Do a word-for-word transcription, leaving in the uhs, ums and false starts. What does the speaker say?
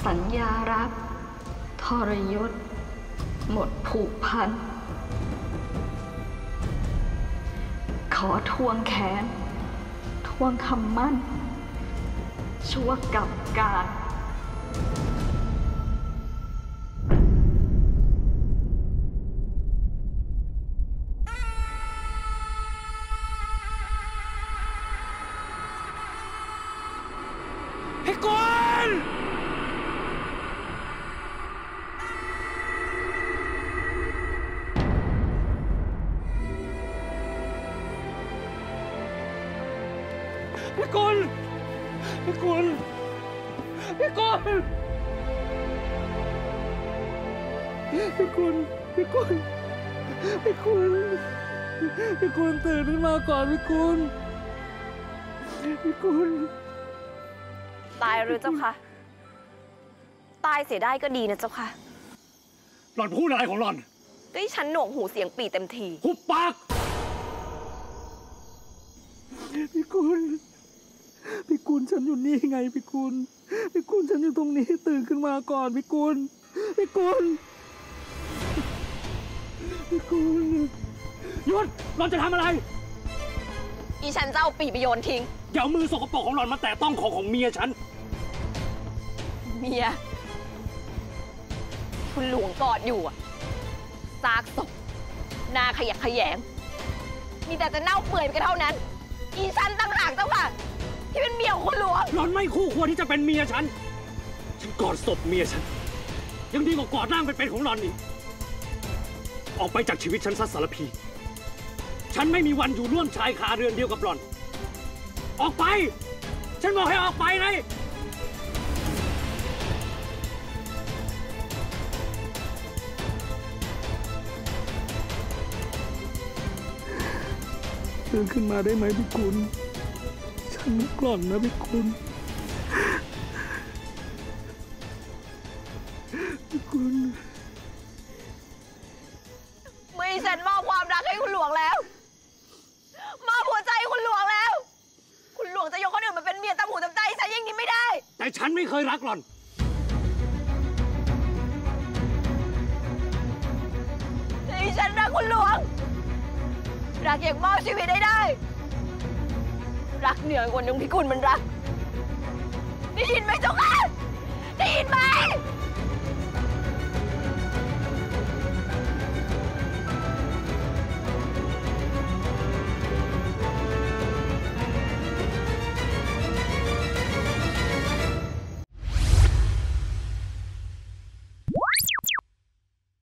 สัญญารักทรยศหมดผูกพันขอทวงแขนทวงคำมั่นชั่วกับการพี่กุลพี่กุลพี่กุลพี่กุลพี่กุลพี่กุลพี่กุลพี่กุลตื่นขึ้นมาก่อนพี่กุลพี่กุลตายหรือเจ้าคะตายเสียได้ก็ดีนะเจ้าค่ะหล่อนพูดอะไรของหล่อนก็ให้ฉันหน่วงหูเสียงปีเต็มทีหุบปากพี่กุลพี่กุลฉันอยู่นี่ไงพี่กุลพี่กุลฉันอยู่ตรงนี้ตื่นขึ้นมาก่อนพี่กุลพี่กุลพี่กุลหยุดหล่อนจะทำอะไรอีฉันจะเอาปีไปโยนทิ้งอย่าเอามือสกปรกของหล่อนมาแตะต้องของของเมียฉันเมียคุณหลวงกอดอยู่อะซากศพหน้าขยะแขยงมีแต่จะเน่าเปื่อยไปกันเท่านั้นอีฉันตั้งหากเจ้าค่ะที่เป็นเมียของคุณหลวงหล่อนไม่คู่ควรที่จะเป็นเมียฉันฉันกอดศพเมียฉันยังดีกว่ากอดร่างเป็นๆของหล่อนนี่ออกไปจากชีวิตฉันซะสารพีฉันไม่มีวันอยู่ร่วมชายคาเรือนเดียวกับหล่อนออกไปฉันบอกให้ออกไปไงตื่นขึ้นมาได้ไหมพี่คุณฉันกล่อนนะพี่คุณพี่คุณไม่ฉันมอบความรักให้คุณหลวงแล้วมอบหัวใจให้คุณหลวงแล้วคุณหลวงจะยกคนอื่นมาเป็นเมียตามหูตามใจฉันอย่างนี้ไม่ได้แต่ฉันไม่เคยรักหล่อนดิฉันรักคุณหลวงรักอย่างมอบชีวิตได้ได้รักเหนือกว่านึงพิกุลมันรักได้ยินไหมเจ้าค่ะ